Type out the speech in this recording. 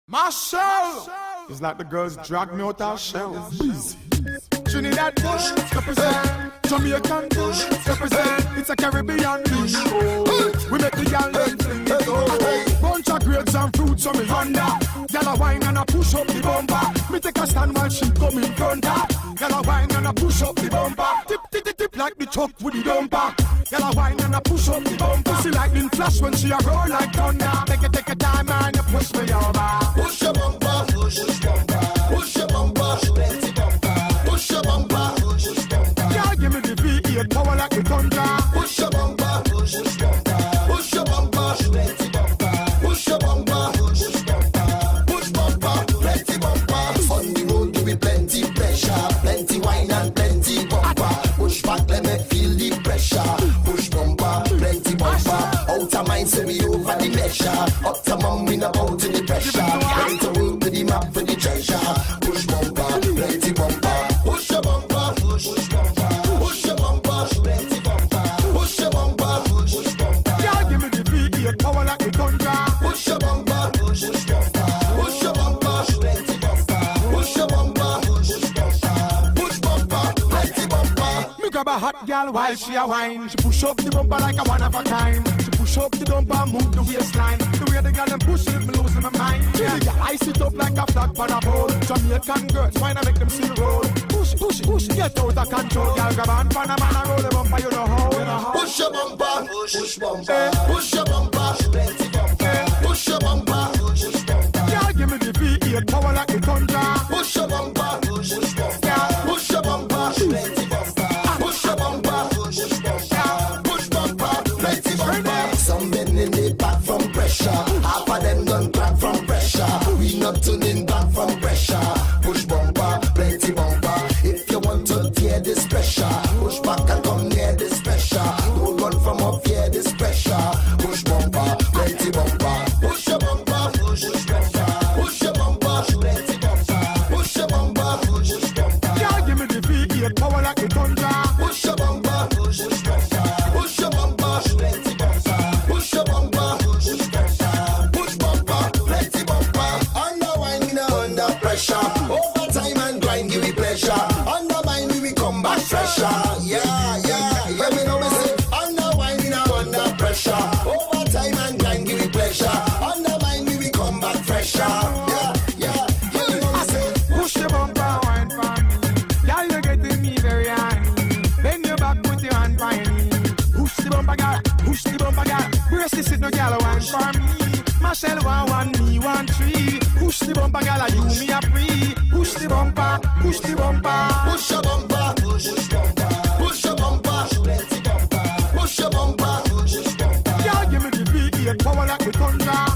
Marshall! It's like the girls drag me out of shell. Busy. Trinidad bush, represent. Jamaican bush, represent. It's a Caribbean bush. We make the gal them fling it up. Bunch of grapes and fruits on me under. Gal a wine and a push up the bumper. Me take a stand while she come in front her. Gal a wine and a push up the bumper. Tip, tip, tip, tip like the truck with the dumper. Gal a wine and a push up the bumper. She lightning flash when she a roll like thunder. Take a time and you push me over. Push your bumper, push bumper, push your bumper, plenty bumper, push your bumper, push bumper. Yeah, give me the V8 power like the thunder. Push your bumper, push bumper, push your bumper, plenty bumper, push your bumper, push bumper, plenty bumper. On the road give me plenty pressure, plenty wine and plenty bumper. Push back, let me feel the pressure. Push bumper, plenty bumper. Out of mind, send me over the measure. Up to mum, we not bout to the pressure. Ready to work with the map for the treasure. Push bumper, plenty bumper. Push your bumper, push bumper, push your bumper, plenty bumper. Push your bumper, push bumper. Yeah, give me the V8 power like the thunder. Push your bumper, push bumper, push your bumper, plenty bumper. Push your bumper, push bumper, plenty bumper. Me grab a hot gal while she a wine. She push up the bumper like a one of a kind. She push up the bumper, move the waistline. The way the gal them push it, me losing my mind. Yeah, the gal ice it up like a flag on a pole. Jamaican girls, why not make them see the road? Push, push, push, get out of control. Gal grab on Panama and roll the bumper, you know how. Push your bumper, push bumper, push your bumper, plenty bumper. Push your bumper, push bumper. Yeah, give me the V8 power like the thunder. Push your bumper, push bumper, push your bumper, plenty bumper. Push your bumper, push bumper, plenty bumper. Some men in the back from pressure. Half of them done crack from pressure. We not turning back from pressure. Push bumper, plenty bumper. If you want to tear this pressure, push back and come near this pressure. Don't run from up here, this pressure. Push bumper, plenty bumper. Push your bumper, push bumper. Push your bumper, plenty bumper. Push your bumper, push bumper. Yeah, give me the V8 power like the thunder. Push your bumper, push bumper. Push your bumper, plenty bumper. Push your bumper, push bumper, plenty bumper. Under wine, we not under pressure. Over time and grind, give me pleasure. Under mine, we come back fresher. Yeah, me know me say. Under wine, we not under pressure. Over time and grind, give me pleasure. Under mine, we come back fresher. Yeah, me know me say. Push the bumper, wine for me. Girl, you're getting me very high. Bend your back, put your hand by me. Push the bumper, girl. Push the bumper, girl. Brace the sit, no girl, wine for me. Marshall 1 me 1 3. Push the bumper, girl, you me a free. Push the bumper, push the bumper. Push your bumper, push bumper. Push your bumper, plenty bumper. Push your bumper, push bumper. Girl, give me the V8 power like the thunder.